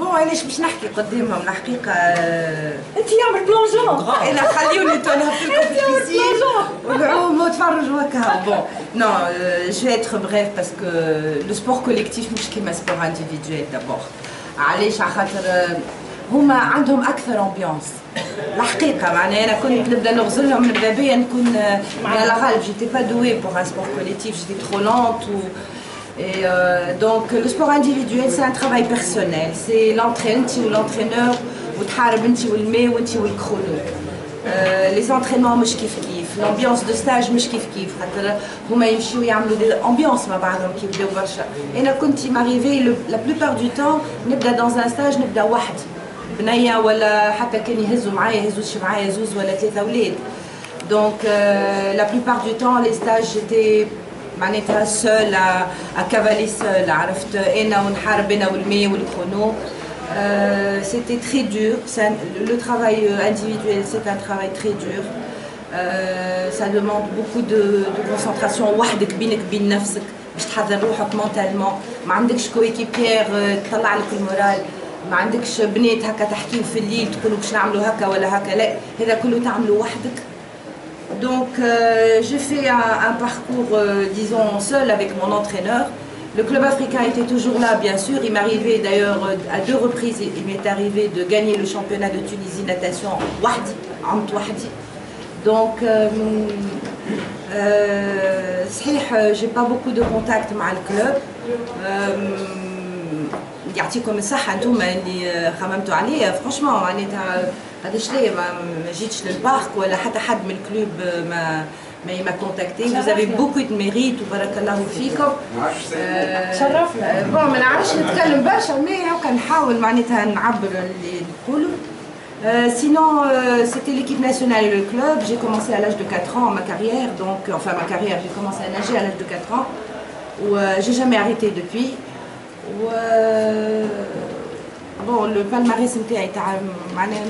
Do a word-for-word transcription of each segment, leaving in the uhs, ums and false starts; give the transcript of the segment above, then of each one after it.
بون علاش باش نحكي قدامهم الحقيقه. انت يعمل بلونجون. انا خليوني تو نهبط لكم في البيسين والعوم وتفرجوا هكا. بون نو جو vais être bref parce que le sport collectif مش كيما sport individuel d'abord. علاش على خاطر هما عندهم اكثر امبيونس الحقيقه. معناها انا كنت نبدا نغزل لهم نبدا بيا نكون على غالب جيتي با دوي بور ان سبور كوليكتيف جيتي ترو لونت و et euh, donc le sport individuel c'est un travail personnel, c'est l'entraîneur ou l'entraîneur وتحارب انت والماء وانت والكرونو. les entraînements مش كيف كيف، l'ambiance de stage مش كيف كيف، خاطر هما يمشيو يعملوا دي امبيونس مع بعضهم كي يبداو برشا. انا كنت ماريفي لا بلوبار دو تون نبدا دون ان ستاج نبدا وحدي بنيه ولا حتى كان يهزوا معايا يهزوش معايا زوز ولا ثلاثه اولاد. دونك لا بلوبار دو تون لي ستاج جيتي معناتها سول à cavaler seul. عرفت انا ونحارب انا والماء والكرونو. Euh, c'était très dur. Un, le travail individuel, c'est un travail très dur. Euh, ça demande beaucoup de, de concentration. وحدك بينك بين نفسك باش تحضر روحك مونتالمون. ما عندكش كويكيبير تطلع لك المورال. ما عندكش بنات هكا تحكيو في الليل تقولوا باش نعملوا هكا ولا هكا. لا، هذا كله تعملوا وحدك. Donc euh, j'ai fait un, un parcours, euh, disons, seul avec mon entraîneur. Le club africain était toujours là, bien sûr. Il m'arrivait d'ailleurs à deux reprises, il m'est arrivé de gagner le championnat de Tunisie natation wahdi, amt wahdi. Donc, euh, euh, صحيح, j'ai pas beaucoup de contact مع الكلوب. يعطيكم الصحة انتم اللي خممتوا عليه. فرانشمون معناتها قداش ليا ما جيتش للبارك ولا حتى حد من الكلوب ما mais il m'a contacté. Vous avez beaucoup de mérite وبارك فيكم. تشرفنا. بون ما نعرفش نتكلم برشا مي هاكا نحاول معناتها نعبر اللي نقولوا. Sinon, euh, c'était l'équipe nationale et le club. J'ai commencé à l'âge de quatre ans ma carrière, donc enfin ma carrière, j'ai commencé à nager à l'âge de quatre ans. Ou euh, j'ai jamais arrêté depuis. Ou euh, bon, le palmarès نتاعي تاع معناها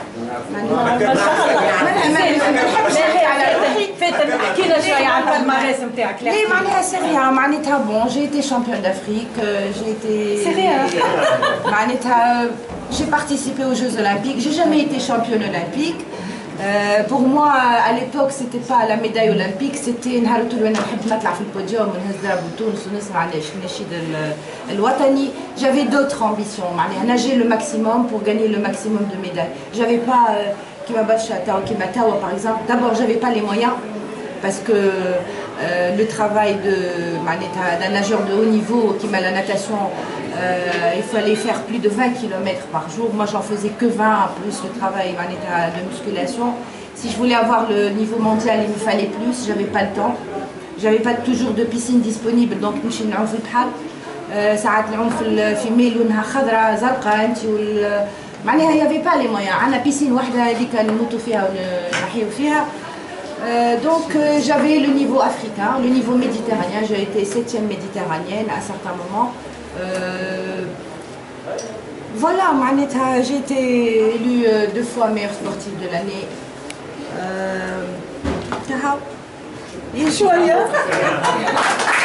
احكي لنا شويه على البالماريس نتاعك. ليه معناها سيريا معناتها بون جي ايتي شامبيون دافريك جي ايتي سيريا معناتها j'ai participé aux Jeux Olympiques. J'ai jamais été championne olympique. Euh, pour moi, à l'époque, c'était pas la médaille olympique, c'était نهار طول وانا نحب نطلع في البوديوم ونهز درب تونس ونسمع النشيد الوطني. J'avais d'autres ambitions, معناها nager le maximum pour gagner le maximum de médailles. J'avais pas كيما برشا تاو كيما تاوا par exemple. D'abord, j'avais pas les moyens parce que euh, le travail de d'un nageur de haut niveau qui m'a la natation, euh, il fallait faire plus de vingt kilomètres par jour. Moi j'en faisais que vingt plus le travail de musculation. Si je voulais avoir le niveau mondial, il me fallait plus, j'avais pas le temps. J'avais pas toujours de piscine disponible, donc نمشي نعوم في البحر. ساعات نعوم في في ماء لونها خضراء زرقاء انت وال معناها il y avait pas les moyens. عندنا بيسين وحده هذيك نموتوا فيها ونحيوا فيها. Euh, donc euh, j'avais le niveau africain, le niveau méditerranéen, j'ai été septième méditerranéenne à certains moments. Euh, voilà, j'ai été élue euh, deux fois meilleure sportive de l'année. Euh,